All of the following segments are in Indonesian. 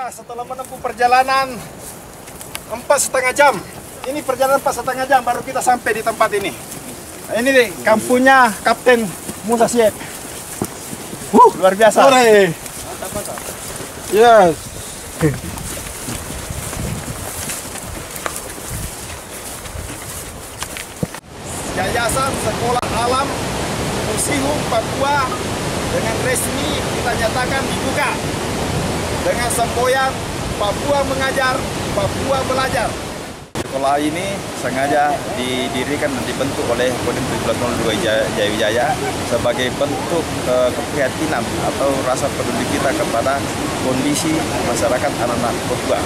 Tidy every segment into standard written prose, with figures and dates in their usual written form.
Ya, setelah menempuh perjalanan 4,5 jam. Ini perjalanan 4,5 jam baru kita sampai di tempat ini. Nah, ini deh kampungnya Kapten Musa Siep. Luar biasa. Sore. Yes. Yayasan Sekolah Alam Museum Papua dengan resmi kita nyatakan dibuka dengan semboyan Papua mengajar, Papua belajar. Sekolah ini sengaja didirikan dan dibentuk oleh Kodim 1702 Jaya sebagai bentuk keprihatinan atau rasa peduli kita kepada kondisi masyarakat anak-anak Papua.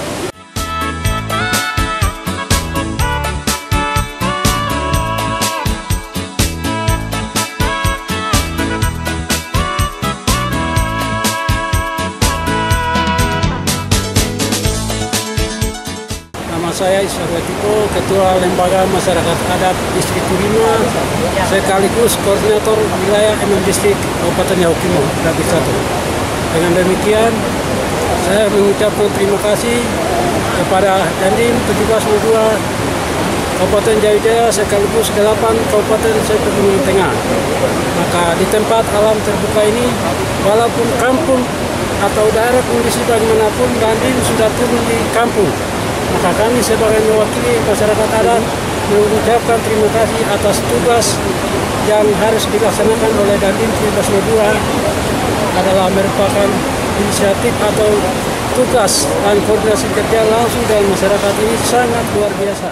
Saya Isarwetiko, Ketua Lembaga Masyarakat Adat Distrik Turima, sekaligus Koordinator Wilayah MM Distrik Kabupaten Yahukimo, Dapil 1. Dengan demikian, saya mengucapkan terima kasih kepada Dandim 1702 Kabupaten Jaya sekaligus 8 Kabupaten Pegunungan Tengah. Maka di tempat alam terbuka ini, walaupun kampung atau daerah kondisi bagaimanapun, Dandim sudah turun di kampung. Maka kami sebagai mewakili masyarakat adat mengucapkan terima kasih atas tugas yang harus dilaksanakan oleh Dandim 1702 adalah merupakan inisiatif atau tugas dan koordinasi kerja langsung dengan masyarakat ini sangat luar biasa.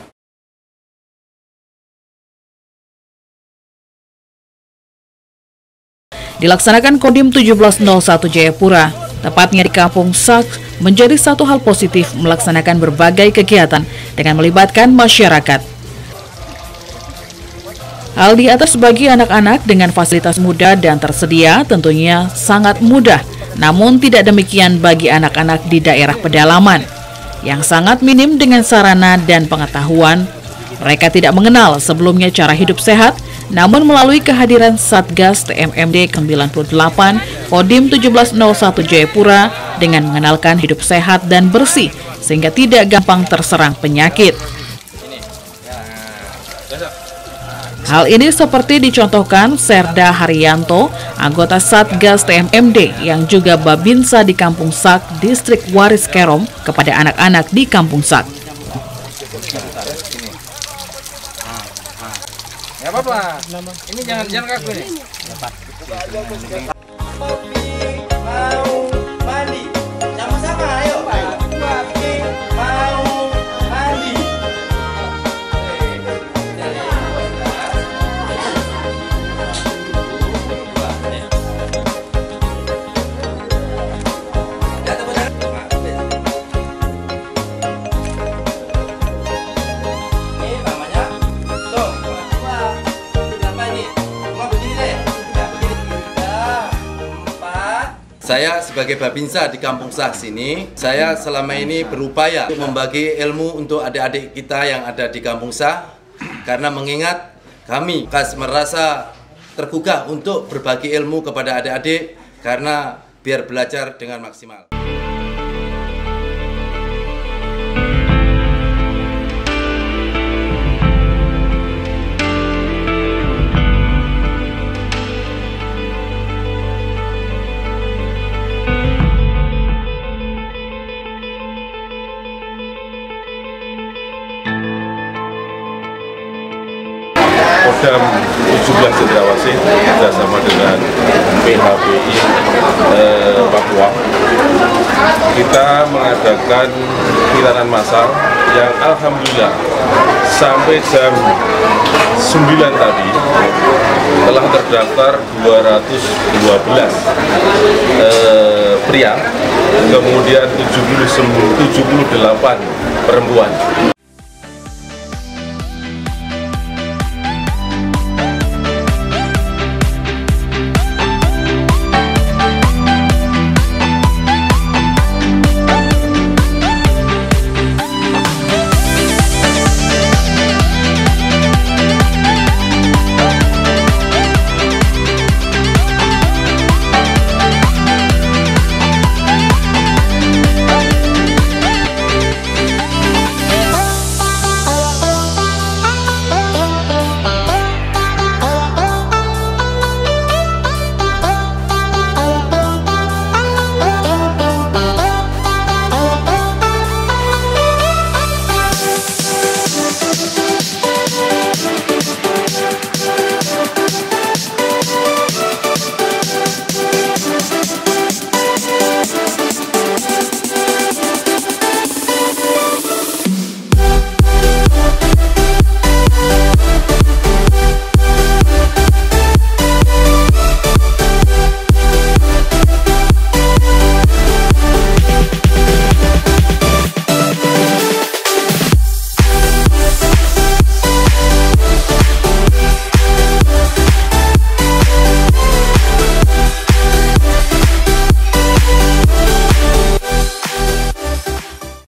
Dilaksanakan Kodim 1701 Jayapura, tepatnya di Kampung Sak, menjadi satu hal positif melaksanakan berbagai kegiatan dengan melibatkan masyarakat. Hal di atas bagi anak-anak dengan fasilitas mudah dan tersedia tentunya sangat mudah, namun tidak demikian bagi anak-anak di daerah pedalaman yang sangat minim dengan sarana dan pengetahuan. Mereka tidak mengenal sebelumnya cara hidup sehat, namun melalui kehadiran Satgas TMMD 98 Kodim 1701 Jayapura dengan mengenalkan hidup sehat dan bersih sehingga tidak gampang terserang penyakit. Hal ini seperti dicontohkan Serda Haryanto, anggota Satgas TMMD yang juga Babinsa di Kampung Sak, Distrik Waris Kerom kepada anak-anak di Kampung Sak. Ya apa-apa. Ini jangan kaku nih. Papi mau mandi. Sama-sama ayo. Papi mau mandi. Saya sebagai Babinsa di Kampung Sak sini, saya selama ini berupaya untuk membagi ilmu untuk adik-adik kita yang ada di Kampung Sak, karena mengingat kami merasa tergugah untuk berbagi ilmu kepada adik-adik karena biar belajar dengan maksimal. Kodam 17 Cendrawasih bersama dengan PHBI Papua, kita mengadakan pilihan massal yang alhamdulillah sampai jam 9 tadi telah terdaftar 212 pria, kemudian 78 perempuan.